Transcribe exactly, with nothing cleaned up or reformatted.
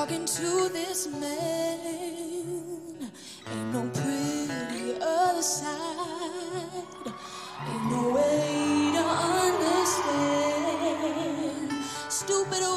talking to this man. Ain't no pretty other side. Ain't no way to understand. Stupid